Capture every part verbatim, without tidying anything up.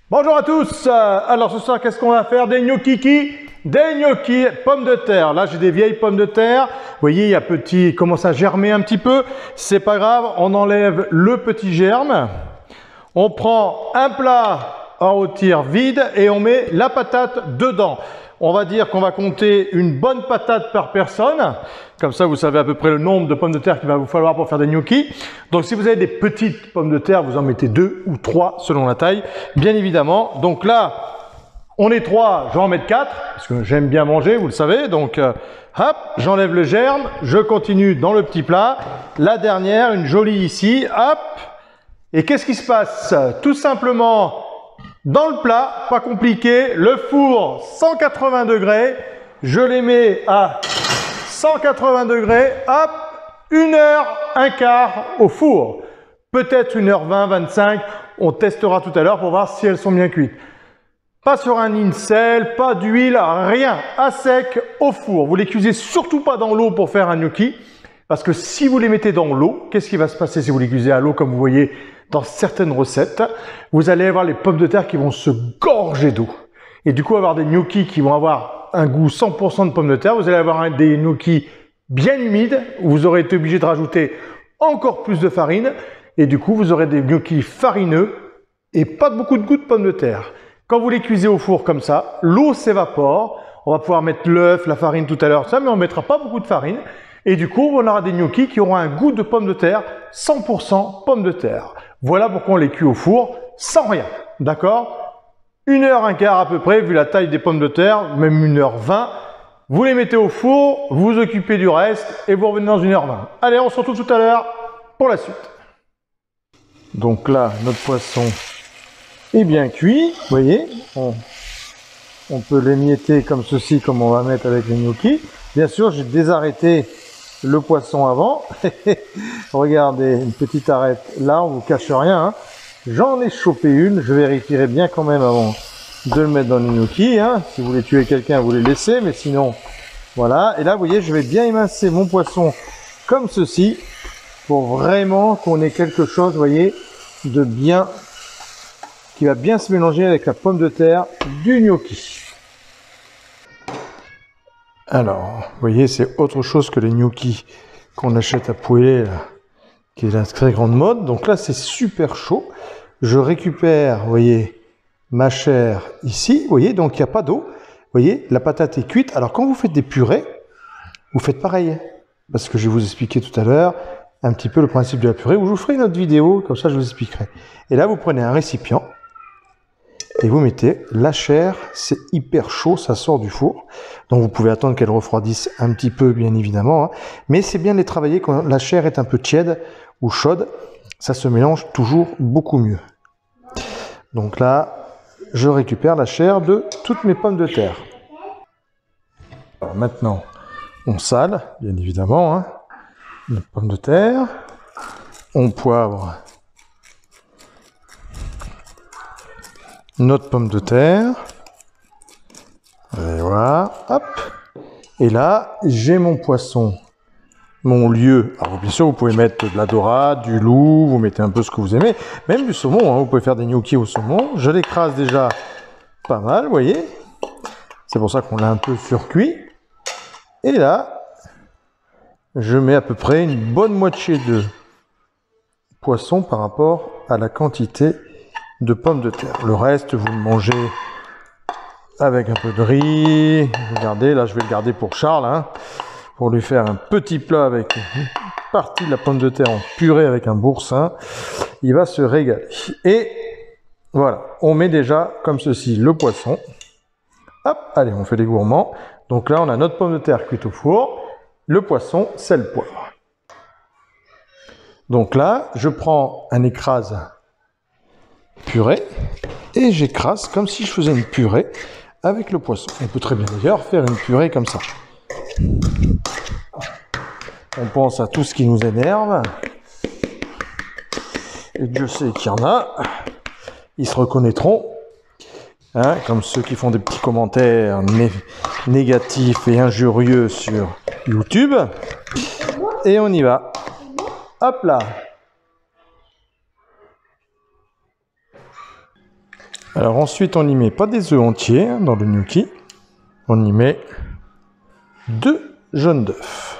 Bonjour à tous. Alors ce soir, qu'est-ce qu'on va faire? Des gnocchis, des gnocchis pommes de terre. Là, j'ai des vieilles pommes de terre. Vous voyez, il y a petit, il commence à germer un petit peu. C'est pas grave, on enlève le petit germe. On prend un plat en rôtir vide et on met la patate dedans. On va dire qu'on va compter une bonne patate par personne. Comme ça, vous savez à peu près le nombre de pommes de terre qu'il va vous falloir pour faire des gnocchis. Donc, si vous avez des petites pommes de terre, vous en mettez deux ou trois selon la taille, bien évidemment. Donc là, on est trois, je vais en mettre quatre, parce que j'aime bien manger, vous le savez. Donc, euh, hop, j'enlève le germe, je continue dans le petit plat. La dernière, une jolie ici, hop. Et qu'est-ce qui se passe? Tout simplement, dans le plat, pas compliqué, le four cent quatre-vingts degrés, je les mets à cent quatre-vingts degrés, hop, une heure, un quart au four. Peut-être une heure vingt, vingt-cinq, on testera tout à l'heure pour voir si elles sont bien cuites. Pas sur un incel, pas d'huile, rien, à sec au four. Vous les cuisez surtout pas dans l'eau pour faire un gnocchi, parce que si vous les mettez dans l'eau, qu'est-ce qui va se passer si vous les cuisez à l'eau comme vous voyez dans certaines recettes? Vous allez avoir les pommes de terre qui vont se gorger d'eau. Et du coup, avoir des gnocchis qui vont avoir un goût cent pour cent de pommes de terre. Vous allez avoir un, des gnocchis bien humides, où vous aurez été obligé de rajouter encore plus de farine. Et du coup, vous aurez des gnocchis farineux et pas beaucoup de goût de pommes de terre. Quand vous les cuisez au four comme ça, l'eau s'évapore. On va pouvoir mettre l'œuf, la farine tout à l'heure, ça, mais on ne mettra pas beaucoup de farine. Et du coup, on aura des gnocchis qui auront un goût de pommes de terre, cent pour cent pommes de terre. Voilà pourquoi on les cuit au four sans rien, d'accord? Une heure, un quart à peu près, vu la taille des pommes de terre, même une heure vingt. Vous les mettez au four, vous vous occupez du reste et vous revenez dans une heure vingt. Allez, on se retrouve tout à l'heure pour la suite. Donc là, notre poisson est bien cuit, vous voyez. On, on peut l'émietter comme ceci, comme on va mettre avec les gnocchis. Bien sûr, j'ai désarrêté le poisson avant. Regardez, une petite arête là, on vous cache rien. Hein. J'en ai chopé une, je vérifierai bien quand même avant de le mettre dans le gnocchi. Hein. Si vous voulez tuer quelqu'un, vous les laissez, mais sinon, voilà. Et là, vous voyez, je vais bien émincer mon poisson comme ceci, pour vraiment qu'on ait quelque chose, vous voyez, de bien, qui va bien se mélanger avec la pomme de terre du gnocchi. Alors, vous voyez, c'est autre chose que les gnocchis qu'on achète à Poulet, là, qui est la très grande mode. Donc là, c'est super chaud. Je récupère, vous voyez, ma chair ici. Vous voyez, donc il n'y a pas d'eau. Vous voyez, la patate est cuite. Alors, quand vous faites des purées, vous faites pareil. Parce que je vais vous expliquer tout à l'heure un petit peu le principe de la purée. Où je vous ferai une autre vidéo, comme ça, je vous expliquerai. Et là, vous prenez un récipient. Et vous mettez la chair, c'est hyper chaud, ça sort du four. Donc vous pouvez attendre qu'elle refroidisse un petit peu, bien évidemment. Hein. Mais c'est bien de les travailler quand la chair est un peu tiède ou chaude. Ça se mélange toujours beaucoup mieux. Donc là, je récupère la chair de toutes mes pommes de terre. Alors maintenant, on sale, bien évidemment, hein, les pommes de terre. On poivre notre pomme de terre, et voilà, hop, et là, j'ai mon poisson, mon lieu. Alors bien sûr, vous pouvez mettre de la dorade, du loup, vous mettez un peu ce que vous aimez, même du saumon, hein, vous pouvez faire des gnocchis au saumon. Je l'écrase déjà pas mal, vous voyez, c'est pour ça qu'on l'a un peu surcuit, et là, je mets à peu près une bonne moitié de poisson par rapport à la quantité de pommes de terre. Le reste, vous le mangez avec un peu de riz. Regardez, là, je vais le garder pour Charles, hein, pour lui faire un petit plat avec une partie de la pomme de terre en purée avec un boursin. Il va se régaler. Et voilà, on met déjà comme ceci le poisson. Hop, allez, on fait les gourmands. Donc là, on a notre pomme de terre cuite au four, le poisson, sel, poivre. Donc là, je prends un écrase purée et j'écrase comme si je faisais une purée avec le poisson. On peut très bien d'ailleurs faire une purée comme ça. On pense à tout ce qui nous énerve et Dieu sait qu'il y en a, ils se reconnaîtront, hein, comme ceux qui font des petits commentaires né négatifs et injurieux sur YouTube. Et on y va. Hop là. Alors ensuite, on y met pas des œufs entiers hein, dans le gnocchi. On y met deux jaunes d'œufs.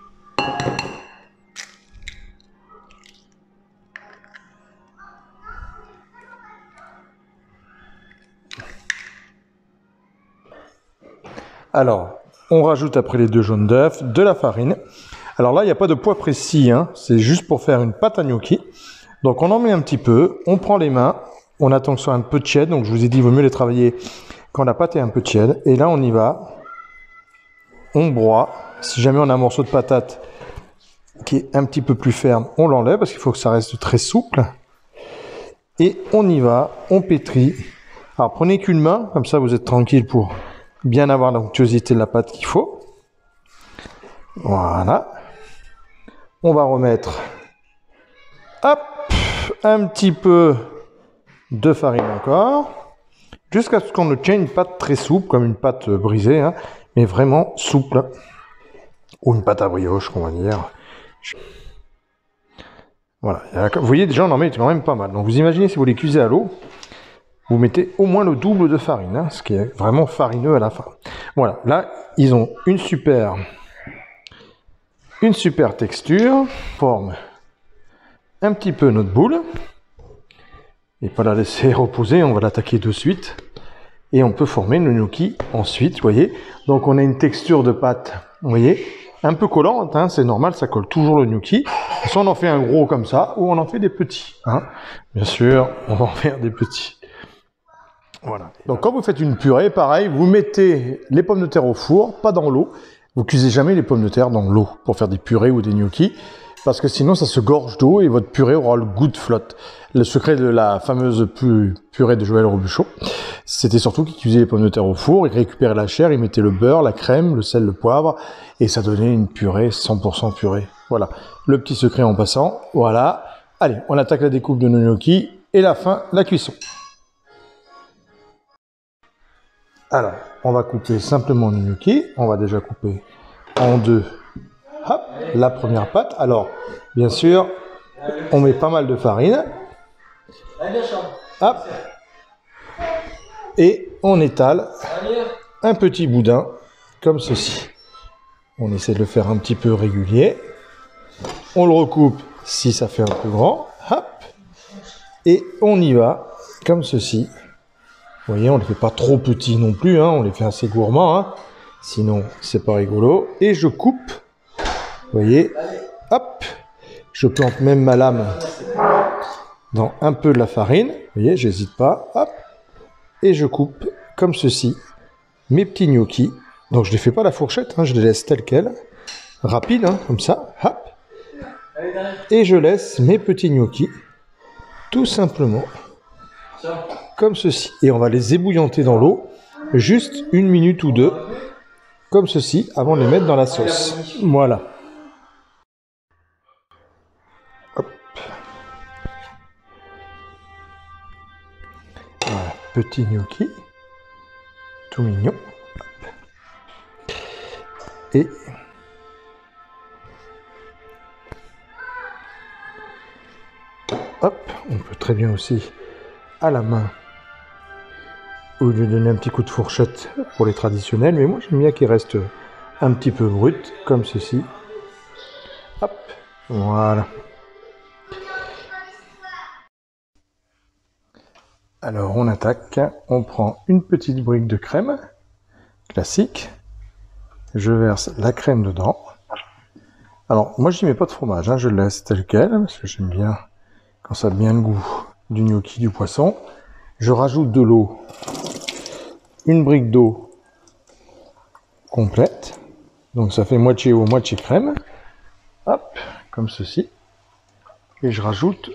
Alors, on rajoute après les deux jaunes d'œufs de la farine. Alors là, il n'y a pas de poids précis, hein, c'est juste pour faire une pâte à gnocchi. Donc on en met un petit peu, on prend les mains, on attend que ce soit un peu tiède. Donc je vous ai dit, il vaut mieux les travailler quand la pâte est un peu tiède. Et là, on y va, on broie. Si jamais on a un morceau de patate qui est un petit peu plus ferme, on l'enlève parce qu'il faut que ça reste très souple. Et on y va, on pétrit. Alors prenez qu'une main, comme ça vous êtes tranquille pour bien avoir l'onctuosité de la pâte qu'il faut. Voilà. On va remettre hop, un petit peu de farine encore, jusqu'à ce qu'on obtienne une pâte très souple, comme une pâte brisée, hein, mais vraiment souple. Ou une pâte à brioche, on va dire. Voilà. Vous voyez, déjà, on en met quand même pas mal. Donc vous imaginez, si vous les cuisez à l'eau, vous mettez au moins le double de farine, hein, ce qui est vraiment farineux à la fin. Voilà, là, ils ont une super, une super texture, forme un petit peu notre boule, et pas la laisser reposer, on va l'attaquer de suite, et on peut former le gnocchi ensuite, vous voyez. Donc on a une texture de pâte, vous voyez, un peu collante, hein, c'est normal, ça colle toujours le gnocchi. Soit on en fait un gros comme ça, ou on en fait des petits, hein. Bien sûr, on va en faire des petits. Voilà. Donc quand vous faites une purée, pareil, vous mettez les pommes de terre au four, pas dans l'eau. Vous cuisez jamais les pommes de terre dans l'eau pour faire des purées ou des gnocchis, parce que sinon ça se gorge d'eau et votre purée aura le goût de flotte. Le secret de la fameuse pu purée de Joël Robuchon, c'était surtout qu'il cuisait les pommes de terre au four, il récupérait la chair, il mettait le beurre, la crème, le sel, le poivre, et ça donnait une purée cent pour cent purée. Voilà, le petit secret en passant. Voilà. Allez, on attaque la découpe de nos gnocchis et la fin, la cuisson. Alors, on va couper simplement le gnocchi. On va déjà couper en deux. Hop, la première pâte. Alors, bien sûr, on met pas mal de farine. Hop. Et on étale un petit boudin comme ceci. On essaie de le faire un petit peu régulier. On le recoupe si ça fait un peu grand. Hop. Et on y va comme ceci. Vous voyez, on ne les fait pas trop petits non plus, hein, on les fait assez gourmands, hein, sinon c'est pas rigolo. Et je coupe, vous voyez, hop, je plante même ma lame dans un peu de la farine, vous voyez, j'hésite pas, hop, et je coupe comme ceci mes petits gnocchis. Donc je ne les fais pas à la fourchette, hein, je les laisse tels quels, rapide, hein, comme ça, hop, et je laisse mes petits gnocchis, tout simplement. Comme ceci. Et on va les ébouillanter dans l'eau, juste une minute ou deux, comme ceci, avant de les mettre dans la sauce. Voilà. Hop. Voilà, petit gnocchi, tout mignon. Et hop, on peut très bien aussi à la main ou lui donner un petit coup de fourchette pour les traditionnels, mais moi j'aime bien qu'il reste un petit peu brut comme ceci. Hop, voilà. Alors on attaque, on prend une petite brique de crème classique, je verse la crème dedans. Alors moi je n'y mets pas de fromage, hein, je le laisse tel quel parce que j'aime bien quand ça a bien le goût du gnocchi, du poisson. Je rajoute de l'eau, une brique d'eau complète, donc ça fait moitié eau, moitié crème, hop, comme ceci, et je rajoute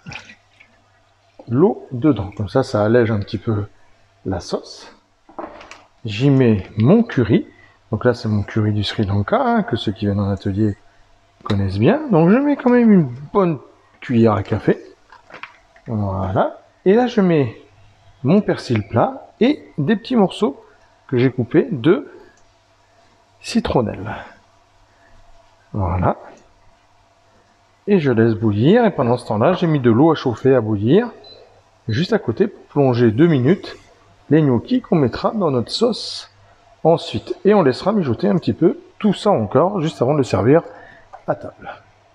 l'eau dedans, comme ça, ça allège un petit peu la sauce. J'y mets mon curry, donc là c'est mon curry du Sri Lanka, hein, que ceux qui viennent en atelier connaissent bien, donc je mets quand même une bonne cuillère à café. Voilà. Et là, je mets mon persil plat et des petits morceaux que j'ai coupés de citronnelle. Voilà. Et je laisse bouillir. Et pendant ce temps-là, j'ai mis de l'eau à chauffer, à bouillir. juste à côté pour plonger deux minutes les gnocchis qu'on mettra dans notre sauce ensuite. Et on laissera mijoter un petit peu tout ça encore juste avant de le servir à table.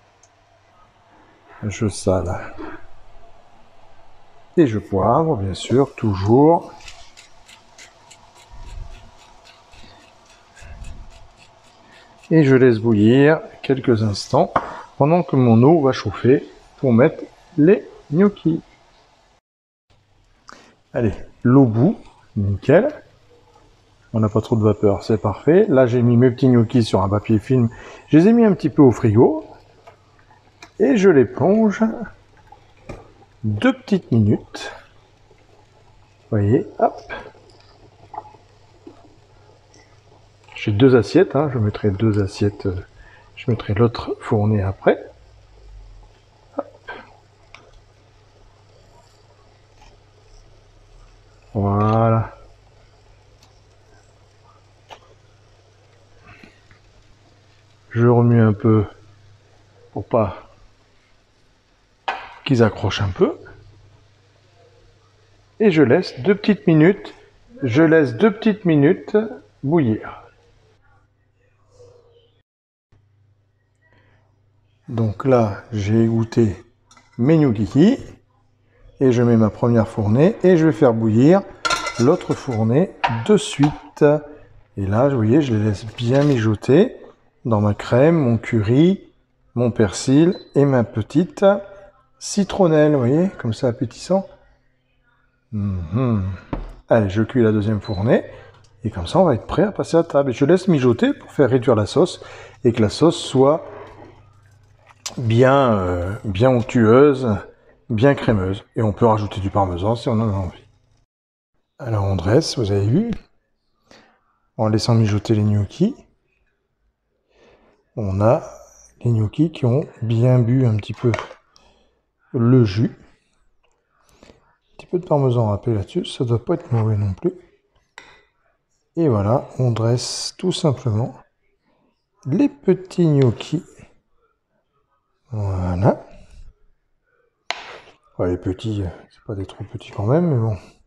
Je sale et je poivre, bien sûr, toujours. Et je laisse bouillir quelques instants pendant que mon eau va chauffer pour mettre les gnocchis. Allez, l'eau bout, nickel. On n'a pas trop de vapeur, c'est parfait. Là, j'ai mis mes petits gnocchis sur un papier film. Je les ai mis un petit peu au frigo. Et je les plonge deux petites minutes. Vous voyez, hop. J'ai deux assiettes, hein. Je mettrai deux assiettes. Je mettrai l'autre fourné après. Hop. Voilà. Je remue un peu pour pas qu'ils accrochent un peu. Et je laisse deux petites minutes. Je laisse deux petites minutes bouillir. Donc là, j'ai égoutter mes gnocchis et je mets ma première fournée et je vais faire bouillir l'autre fournée de suite. Et là, vous voyez, je les laisse bien mijoter dans ma crème, mon curry, mon persil et ma petite citronnelle, vous voyez, comme ça appétissant. Mmh. Allez, je cuis la deuxième fournée et comme ça, on va être prêt à passer à table. Et je laisse mijoter pour faire réduire la sauce et que la sauce soit bien, euh, bien onctueuse, bien crémeuse. Et on peut rajouter du parmesan si on en a envie. Alors on dresse, vous avez vu, en laissant mijoter les gnocchis. On a les gnocchis qui ont bien bu un petit peu le jus. Un petit peu de parmesan râpé là-dessus, ça doit pas être mauvais non plus. Et voilà, on dresse tout simplement les petits gnocchis. Voilà. Ouais, les petits, c'est pas des trop petits quand même, mais bon.